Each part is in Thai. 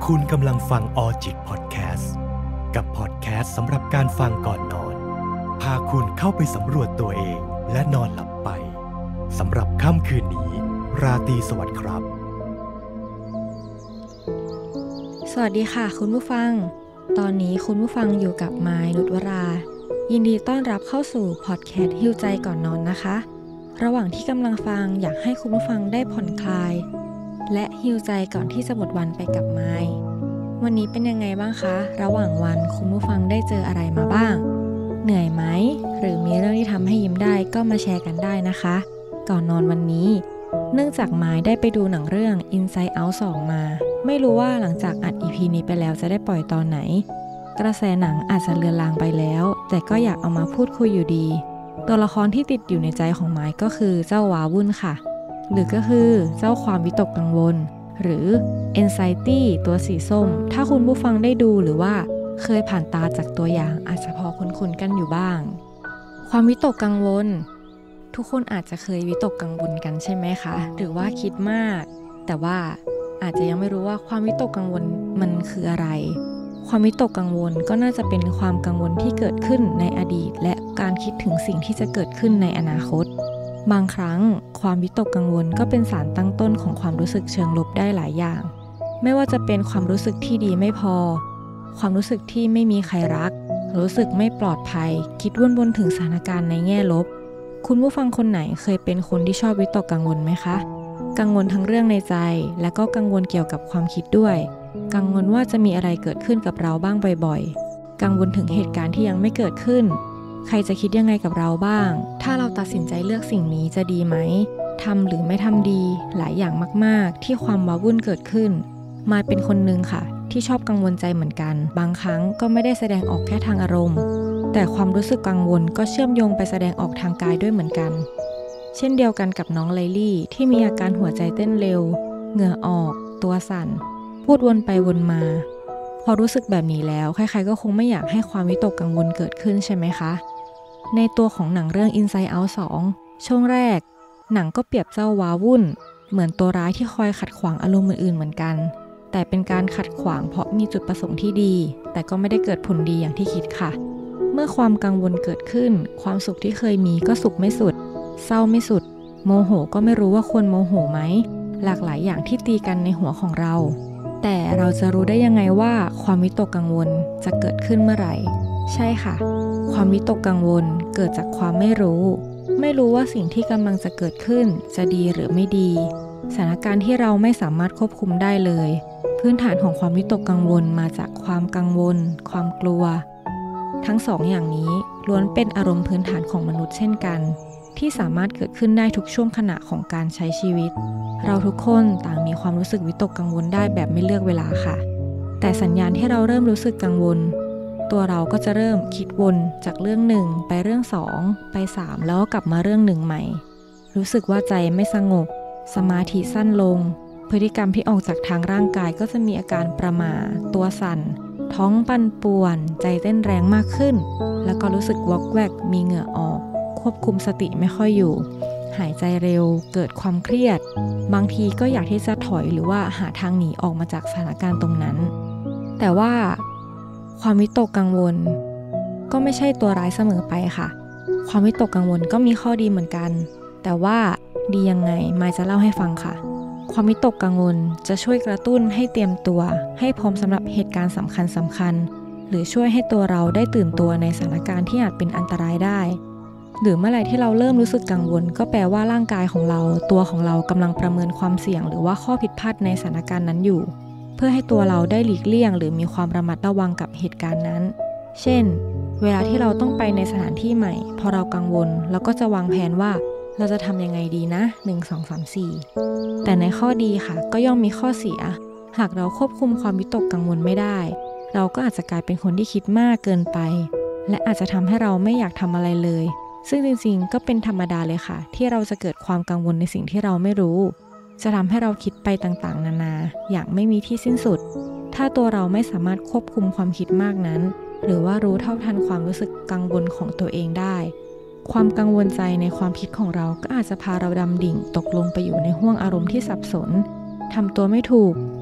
คุณกำลังฟังออจิตพอดแคสต์กับพอดแคสต์สำหรับการฟังก่อนนอนพาคุณเข้าไปสำรวจตัวเองและนอนหลับไปสำหรับค่ำคืนนี้ราตรีสวัสดิ์ครับสวัสดีค่ะคุณผู้ฟังตอนนี้คุณผู้ฟังอยู่กับมายนุชวรายินดีต้อนรับเข้าสู่พอดแคสต์ฮีลใจก่อนนอนนะคะระหว่างที่กำลังฟังอยากให้คุณผู้ฟังได้ผ่อนคลายและฮีลใจก่อนที่จะหมดวันไปกับมายวันนี้เป็นยังไงบ้างคะระหว่างวันคุณผู้ฟังได้เจออะไรมาบ้างเหนื่อยไหมหรือมีเรื่องที่ทำให้ยิ้มได้ก็มาแชร์กันได้นะคะก่อนนอนวันนี้เนื่องจากมายได้ไปดูหนังเรื่อง Inside Out 2 มาไม่รู้ว่าหลังจากอัด EP นี้ไปแล้วจะได้ปล่อยตอนไหนกระแสหนังอาจจะเลือนลางไปแล้วแต่ก็อยากเอามาพูดคุยอยู่ดีตัวละครที่ติดอยู่ในใจของมายก็คือเจ้าวาวุ่นค่ะหรือก็คือเจ้าความวิตกกังวลหรือ anxiety ตัวสีส้มถ้าคุณผู้ฟังได้ดูหรือว่าเคยผ่านตาจากตัวอย่างอาจจะพอคุ้นๆกันอยู่บ้างความวิตกกังวลทุกคนอาจจะเคยวิตกกังวลกันใช่ไหมคะหรือว่าคิดมากแต่ว่าอาจจะยังไม่รู้ว่าความวิตกกังวลมันคืออะไรความวิตกกังวลก็น่าจะเป็นความกังวลที่เกิดขึ้นในอดีตและการคิดถึงสิ่งที่จะเกิดขึ้นในอนาคตบางครั้งความวิตกกังวลก็เป็นสารตั้งต้นของความรู้สึกเชิงลบได้หลายอย่างไม่ว่าจะเป็นความรู้สึกที่ดีไม่พอความรู้สึกที่ไม่มีใครรักรู้สึกไม่ปลอดภัยคิดวนๆถึงสถานการณ์ในแง่ลบคุณผู้ฟังคนไหนเคยเป็นคนที่ชอบวิตกกังวลไหมคะกังวลทั้งเรื่องในใจและก็กังวลเกี่ยวกับความคิดด้วยกังวลว่าจะมีอะไรเกิดขึ้นกับเราบ้างบ่อยๆกังวลถึงเหตุการณ์ที่ยังไม่เกิดขึ้นใครจะคิดยังไงกับเราบ้างถ้าเราตัดสินใจเลือกสิ่งนี้จะดีไหมทำหรือไม่ทำดีหลายอย่างมากๆที่ความว้าวุ่นเกิดขึ้นมายเป็นคนนึงค่ะที่ชอบกังวลใจเหมือนกันบางครั้งก็ไม่ได้แสดงออกแค่ทางอารมณ์แต่ความรู้สึกกังวลก็เชื่อมโยงไปแสดงออกทางกายด้วยเหมือนกันเช่นเดียวกันกับน้องไลลี่ที่มีอาการหัวใจเต้นเร็วเหงื่อออกตัวสั่นพูดวนไปวนมาพอรู้สึกแบบนี้แล้วใครๆก็คงไม่อยากให้ความวิตกกังวลเกิดขึ้นใช่ไหมคะในตัวของหนังเรื่อง Inside Out 2 ช่วงแรกหนังก็เปรียบเจ้าว้าวุ่นเหมือนตัวร้ายที่คอยขัดขวางอารมณ์อื่นๆเหมือนกันแต่เป็นการขัดขวางเพราะมีจุดประสงค์ที่ดีแต่ก็ไม่ได้เกิดผลดีอย่างที่คิดค่ะเมื่อความกังวลเกิดขึ้นความสุขที่เคยมีก็สุขไม่สุดเศร้าไม่สุดโมโหก็ไม่รู้ว่าควรโมโหไหมหลากหลายอย่างที่ตีกันในหัวของเราแต่เราจะรู้ได้ยังไงว่าความวิตกกังวลจะเกิดขึ้นเมื่อไหร่ใช่ค่ะความวิตกกังวลเกิดจากความไม่รู้ว่าสิ่งที่กำลังจะเกิดขึ้นจะดีหรือไม่ดีสถานการณ์ที่เราไม่สามารถควบคุมได้เลยพื้นฐานของความวิตกกังวลมาจากความกังวลความกลัวทั้งสองอย่างนี้ล้วนเป็นอารมณ์พื้นฐานของมนุษย์เช่นกันที่สามารถเกิดขึ้นได้ทุกช่วงขณะของการใช้ชีวิตเราทุกคนต่างมีความรู้สึกวิตกกังวลได้แบบไม่เลือกเวลาค่ะแต่สัญญาณที่เราเริ่มรู้สึกกังวลตัวเราก็จะเริ่มคิดวนจากเรื่อง1ไปเรื่อง2ไป3แล้วก็กลับมาเรื่อง1ใหม่รู้สึกว่าใจไม่สงบสมาธิสั้นลงพฤติกรรมที่ออกจากทางร่างกายก็จะมีอาการประหม่าตัวสั่นท้องปั่นป่วนใจเต้นแรงมากขึ้นแล้วก็รู้สึกวอกแวกมีเหงื่อออกควบคุมสติไม่ค่อยอยู่หายใจเร็วเกิดความเครียดบางทีก็อยากที่จะถอยหรือว่าหาทางหนีออกมาจากสถานการณ์ตรงนั้นแต่ว่าความวิตกกังวลก็ไม่ใช่ตัวร้ายเสมอไปค่ะความวิตกกังวลก็มีข้อดีเหมือนกันแต่ว่าดียังไงมายจะเล่าให้ฟังค่ะความวิตกกังวลจะช่วยกระตุ้นให้เตรียมตัวให้พร้อมสำหรับเหตุการณ์สำคัญหรือช่วยให้ตัวเราได้ตื่นตัวในสถานการณ์ที่อาจเป็นอันตรายได้หรือเมื่อไหร่ที่เราเริ่มรู้สึกกังวลก็แปลว่าร่างกายของเราตัวของเรากำลังประเมินความเสี่ยงหรือว่าข้อผิดพลาดในสถานการณ์นั้นอยู่เพื่อให้ตัวเราได้หลีกเลี่ยงหรือมีความระมัดระวังกับเหตุการณ์นั้นเช่นเวลาที่เราต้องไปในสถานที่ใหม่พอเรากังวลเราก็จะวางแผนว่าเราจะทำยังไงดีนะ1 2 3 4แต่ในข้อดีค่ะก็ย่อมมีข้อเสียหากเราควบคุมความวิตกกังวลไม่ได้เราก็อาจจะกลายเป็นคนที่คิดมากเกินไปและอาจจะทำให้เราไม่อยากทำอะไรเลยซึ่งจริงๆก็เป็นธรรมดาเลยค่ะที่เราจะเกิดความกังวลในสิ่งที่เราไม่รู้จะทำให้เราคิดไปต่างๆนานาอย่างไม่มีที่สิ้นสุดถ้าตัวเราไม่สามารถควบคุมความคิดมากนั้นหรือว่ารู้เท่าทันความรู้สึกกังวลของตัวเองได้ความกังวลใจในความคิดของเราก็อาจจะพาเราดำดิ่งตกลงไปอยู่ในห้วงอารมณ์ที่สับสนทำตัวไม่ถูก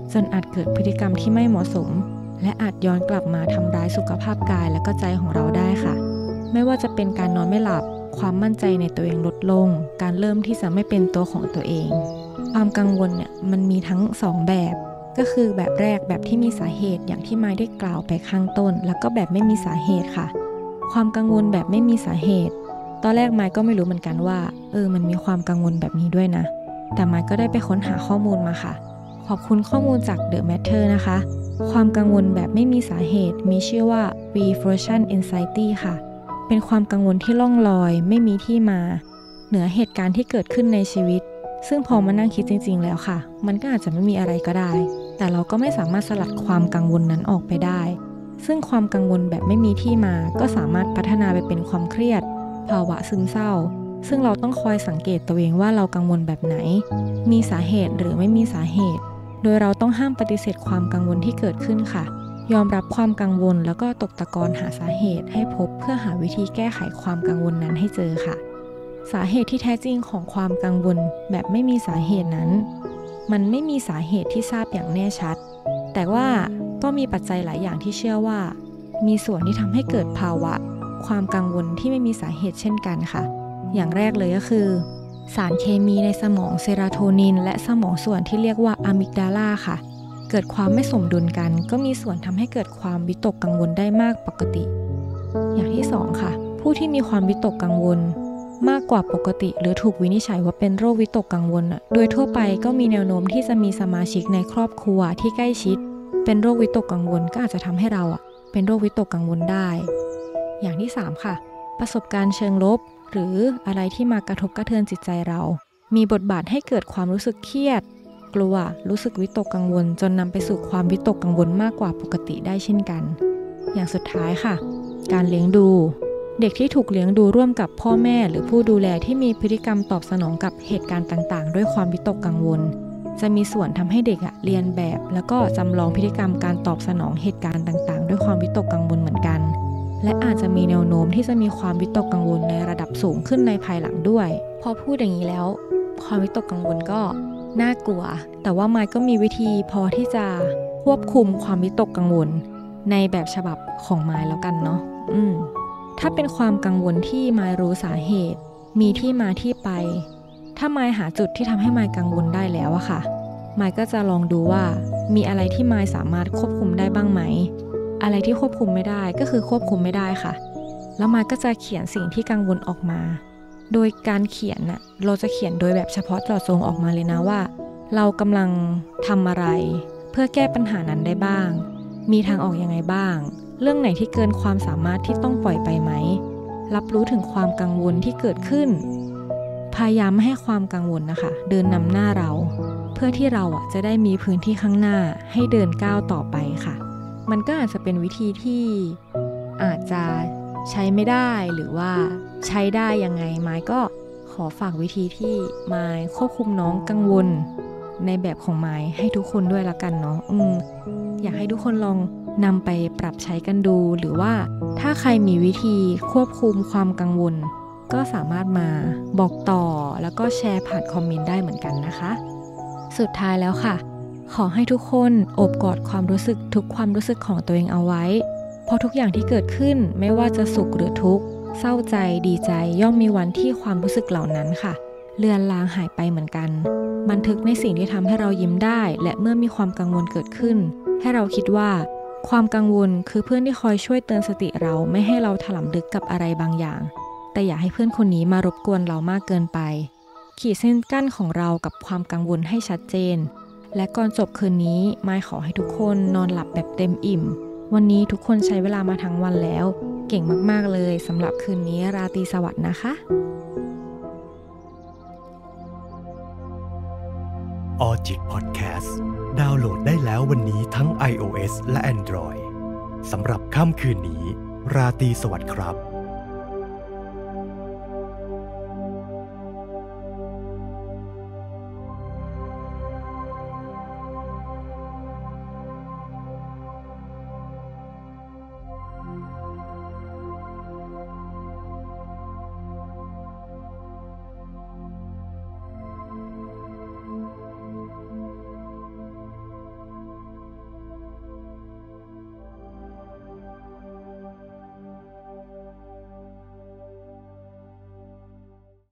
จนอาจเกิดพฤติกรรมที่ไม่เหมาะสมและอาจย้อนกลับมาทำร้ายสุขภาพกายและก็ใจของเราได้ค่ะไม่ว่าจะเป็นการนอนไม่หลับความมั่นใจในตัวเองลดลงการเริ่มที่จะไม่เป็นตัวของตัวเองความกังวลเนี่ยมันมีทั้ง2แบบก็คือแบบแรกแบบที่มีสาเหตุอย่างที่ไม้ได้กล่าวไปข้างต้นแล้วก็แบบไม่มีสาเหตุค่ะความกังวลแบบไม่มีสาเหตุตอนแรกไม้ก็ไม่รู้เหมือนกันว่ามันมีความกังวลแบบนี้ด้วยนะแต่ไม้ก็ได้ไปค้นหาข้อมูลมาค่ะขอบคุณข้อมูลจาก The Matter นะคะความกังวลแบบไม่มีสาเหตุมีชื่อว่า Reversion Anxiety ค่ะเป็นความกังวลที่ล่องลอยไม่มีที่มาเหนือเหตุการณ์ที่เกิดขึ้นในชีวิตซึ่งพอมานั่งคิดจริงๆแล้วค่ะมันก็อาจจะไม่มีอะไรก็ได้แต่เราก็ไม่สามารถสลัดความกังวลนั้นออกไปได้ซึ่งความกังวลแบบไม่มีที่มาก็สามารถพัฒนาไปเป็นความเครียดภาวะซึมเศร้าซึ่งเราต้องคอยสังเกตตัวเองว่าเรากังวลแบบไหนมีสาเหตุหรือไม่มีสาเหตุโดยเราต้องห้ามปฏิเสธความกังวลที่เกิดขึ้นค่ะยอมรับความกังวลแล้วก็ตกตะกอนหาสาเหตุให้พบเพื่อหาวิธีแก้ไขความกังวลนั้นให้เจอค่ะสาเหตุที่แท้จริงของความกังวลแบบไม่มีสาเหตุนั้นมันไม่มีสาเหตุที่ทราบอย่างแน่ชัดแต่ว่าก็มีปัจจัยหลายอย่างที่เชื่อว่ามีส่วนที่ทำให้เกิดภาวะความกังวลที่ไม่มีสาเหตุเช่นกันค่ะอย่างแรกเลยก็คือสารเคมีในสมองเซโรโทนินและสมองส่วนที่เรียกว่าอะมิกดาลาค่ะเกิดความไม่สมดุลกันก็มีส่วนทำให้เกิดความวิตกกังวลได้มากปกติอย่างที่2ค่ะผู้ที่มีความวิตกกังวลมากกว่าปกติหรือถูกวินิจฉัยว่าเป็นโรควิตกกังวลโดยทั่วไปก็มีแนวโน้มที่จะมีสมาชิกในครอบครัวที่ใกล้ชิดเป็นโรควิตกกังวลก็อาจจะทำให้เราเป็นโรควิตกกังวลได้อย่างที่3ค่ะประสบการณ์เชิงลบหรืออะไรที่มากระทบกระเทือนจิตใจเรามีบทบาทให้เกิดความรู้สึกเครียดกลัวรู้สึกวิตกกังวลจนนำไปสู่ความวิตกกังวลมากกว่าปกติได้เช่นกันอย่างสุดท้ายค่ะการเลี้ยงดูเด็กที่ถูกเลี้ยงดูร่วมกับพ่อแม่หรือผู้ดูแลที่มีพฤติกรรมตอบสนองกับเหตุการณ์ต่างๆด้วยความวิตกกังวลจะมีส่วนทำให้เด็กเรียนแบบแล้วก็จำลองพฤติกรรมการตอบสนองเหตุการณ์ต่างๆด้วยความวิตกกังวลเหมือนกันและอาจจะมีแนวโน้มที่จะมีความวิตกกังวลในระดับสูงขึ้นในภายหลังด้วยพอพูดอย่างนี้แล้วความวิตกกังวลก็น่ากลัวแต่ว่าไมค์ก็มีวิธีพอที่จะควบคุมความวิตกกังวลในแบบฉบับของไมค์แล้วกันเนาะถ้าเป็นความกังวลที่ไมค์รู้สาเหตุมีที่มาที่ไปถ้าไมค์หาจุดที่ทำให้ไมค์กังวลได้แล้วอะค่ะไมค์ก็จะลองดูว่ามีอะไรที่ไมค์สามารถควบคุมได้บ้างไหมอะไรที่ควบคุมไม่ได้ก็คือควบคุมไม่ได้ค่ะแล้วไมค์ก็จะเขียนสิ่งที่กังวลออกมาโดยการเขียนเราจะเขียนโดยแบบเฉพาะเจาะจงออกมาเลยนะว่าเรากำลังทำอะไรเพื่อแก้ปัญหานั้นได้บ้างมีทางออกยังไงบ้างเรื่องไหนที่เกินความสามารถที่ต้องปล่อยไปไหมรับรู้ถึงความกังวลที่เกิดขึ้นพยายามไม่ให้ความกังวลนะคะเดินนำหน้าเราเพื่อที่เราจะได้มีพื้นที่ข้างหน้าให้เดินก้าวต่อไปค่ะมันก็อาจจะเป็นวิธีที่อาจจะใช้ไม่ได้หรือว่าใช้ได้ยังไงไม้ก็ขอฝากวิธีที่ไม้ควบคุมน้องกังวลในแบบของไม้ให้ทุกคนด้วยละกันเนาะอยากให้ทุกคนลองนำไปปรับใช้กันดูหรือว่าถ้าใครมีวิธีควบคุมความกังวลก็สามารถมาบอกต่อแล้วก็แชร์ผ่านคอมเมนต์ได้เหมือนกันนะคะสุดท้ายแล้วค่ะขอให้ทุกคนโอบกอดความรู้สึกทุกความรู้สึกของตัวเองเอาไว้เพราะทุกอย่างที่เกิดขึ้นไม่ว่าจะสุขหรือทุกข์เศร้าใจดีใจย่อมมีวันที่ความรู้สึกเหล่านั้นค่ะเลือนลางหายไปเหมือนกันบันทึกในสิ่งที่ทำให้เรายิ้มได้และเมื่อมีความกังวลเกิดขึ้นให้เราคิดว่าความกังวลคือเพื่อนที่คอยช่วยเตือนสติเราไม่ให้เราถลำลึกกับอะไรบางอย่างแต่อย่าให้เพื่อนคนนี้มารบกวนเรามากเกินไปขีดเส้นกั้นของเรากับความกังวลให้ชัดเจนและก่อนจบคืนนี้ไมค์ขอให้ทุกคนนอนหลับแบบเต็มอิ่มวันนี้ทุกคนใช้เวลามาทั้งวันแล้วเก่งมากๆเลยสำหรับคืนนี้ราตรีสวัสดิ์นะคะออจิตพอดแคสต์ดาวน์โหลดได้แล้ววันนี้ทั้ง iOS และ Android สำหรับค่ำคืนนี้ราตรีสวัสดิ์ครับ